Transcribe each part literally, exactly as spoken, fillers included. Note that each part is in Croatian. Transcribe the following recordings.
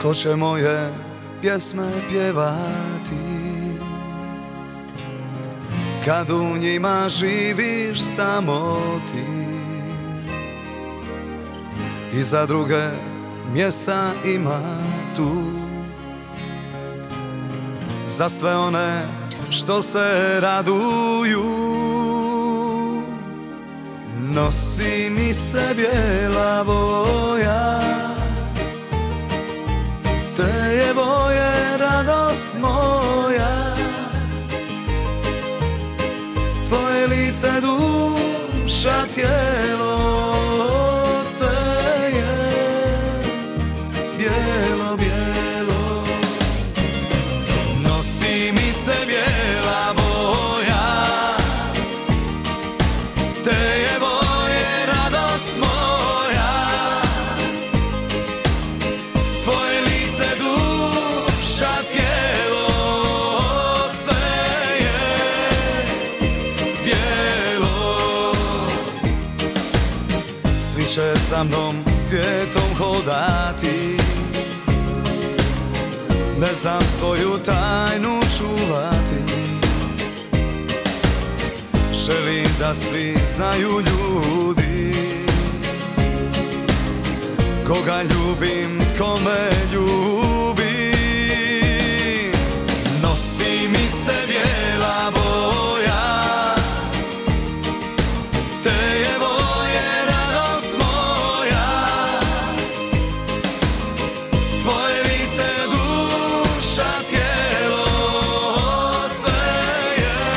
ko će moje pjesme pjevati kad u njima živiš samo ti? I za druge mjesta ima tu, za sve one što se raduju. Nosi mi se bijela boja, te je boje radost moja. Tvoje lice, duša, tijelo, sve je bijelo, bijelo. Nosi mi se bijela boja, te je boje radost moja. Tvoje lice, duša, tijelo, sve je bijelo. Svi će za mnom svijetom hodati, ne znam svoju tajnu čuvati. Želim da svi znaju ljudi koga ljubim, tko me ljubi. Nosi mi se bijela boja, te je boje radost moja. Tvoje lice, duša, tijelo, sve je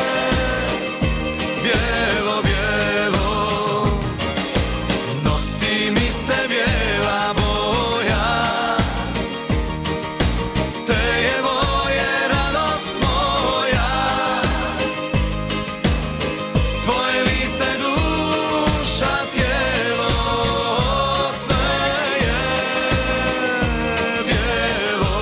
bijelo, bijelo. Nosi mi se bijela boja, te je boje radost moja. Tvoje lice, duša, tijelo, sve je bijelo.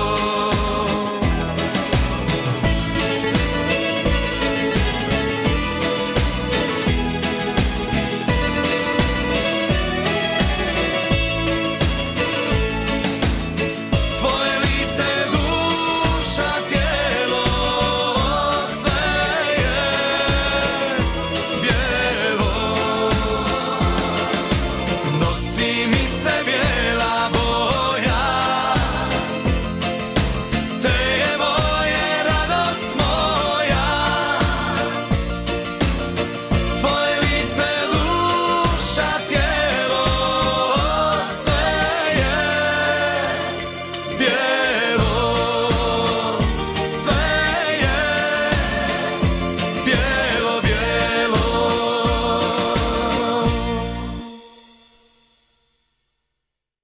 Tvoje lice, duša, tijelo, sve je bijelo. Nosi mi se bijela boja, te je boje radost moja. Tvoje lice, duša,